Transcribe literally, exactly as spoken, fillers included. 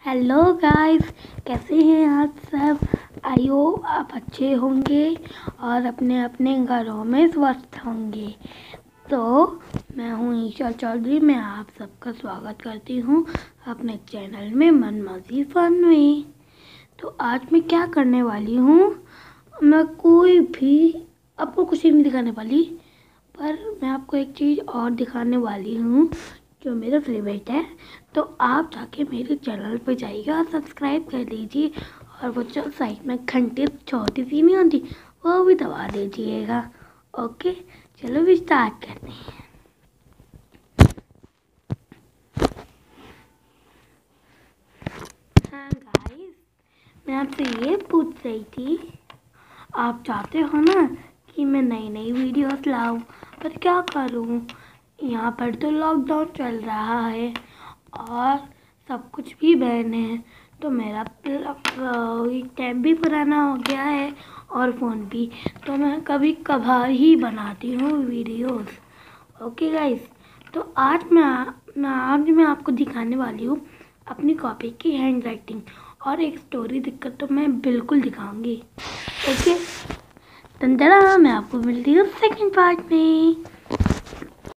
Hello guys, कैसे हैं आप सब। आई होप आप अच्छे होंगे और अपने अपने घरों में स्वस्थ होंगे। तो मैं हूँ ईशा चौधरी, मैं आप सबका स्वागत करती हूँ अपने चैनल में मन मौजी फन में। तो आज मैं क्या करने वाली हूँ, मैं कोई भी आपको कुछ नहीं दिखाने वाली, पर मैं आपको एक चीज़ और दिखाने वाली हूँ जो मेरा फेवरेट है। तो आप जाके मेरे चैनल पर जाइएगा और सब्सक्राइब कर लीजिए, और वो जो साइड में घंटी छोटी सी नहीं होती वो भी दबा दीजिएगा। ओके, चलो भी स्टार्ट करते हैं। हाँ गाइस, मैं आपसे ये पूछ रही थी, आप चाहते हो ना कि मैं नई नई वीडियोस लाऊं, पर क्या करूं, यहाँ पर तो लॉकडाउन चल रहा है और सब कुछ भी बैन है, तो मेरा टैब भी पुराना हो गया है और फ़ोन भी, तो मैं कभी कभार ही बनाती हूँ वीडियोस। ओके गाइस, तो आज मैं मैं आज मैं आपको दिखाने वाली हूँ अपनी कॉपी की हैंड राइटिंग, और एक स्टोरी दिखकर तो मैं बिल्कुल दिखाऊंगी। ओके, तंदरा मैं आपको मिलती हूँ सेकंड पार्ट में।